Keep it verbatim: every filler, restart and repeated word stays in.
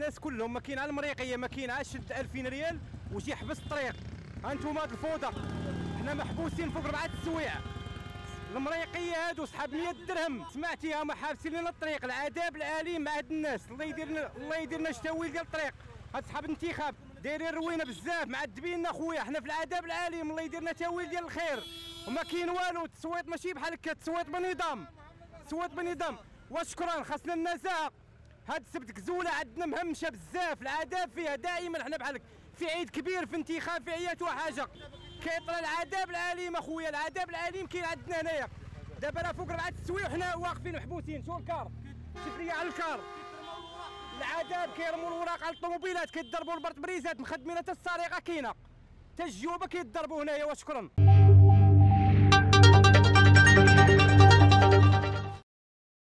الناس كلهم، ما كاين على المريقيه، ما كاين على شد ألفين ريال وشي يحبس الطريق. هانتوما هاد الفوضى، حنا محبوسين فوق ربعه السوايع. المريقيه هادو صحاب مية درهم سمعتيها، ما حابسين لنا الطريق. العذاب الاليم مع هاد الناس، الله يدير لنا الله يدير لنا شتاويل ديال الطريق. هاد صحاب الانتخاب دايرين روينه بزاف، معذبين خويا، حنا في العذاب الاليم، الله يدير لنا تاويل ديال الخير. وما كاين والو، التصويت ماشي بحال هكا، التصويت بنظام، التصويت بنظام. وشكرا، خاصنا النزاهه. هاد السبت كزوله عندنا مهمشه بزاف، العذاب فيها دائما، حنا بحال في عيد كبير، في انتخاب، في عيات وحاجه كيطرى العذاب الاليم اخويا، العذاب الاليم كاين عندنا هنايا. دابا راه فوق ربعه السوايع وحنا واقفين محبوسين. شوف الكار، شوف ليا على الكار، العذاب كيرموا الوراق على الطوموبيلات، كيضربوا البرطبريزات، مخدمين حتى السرقه كاينه، حتى الجيوبه كيضربوا هنايا. وشكرا.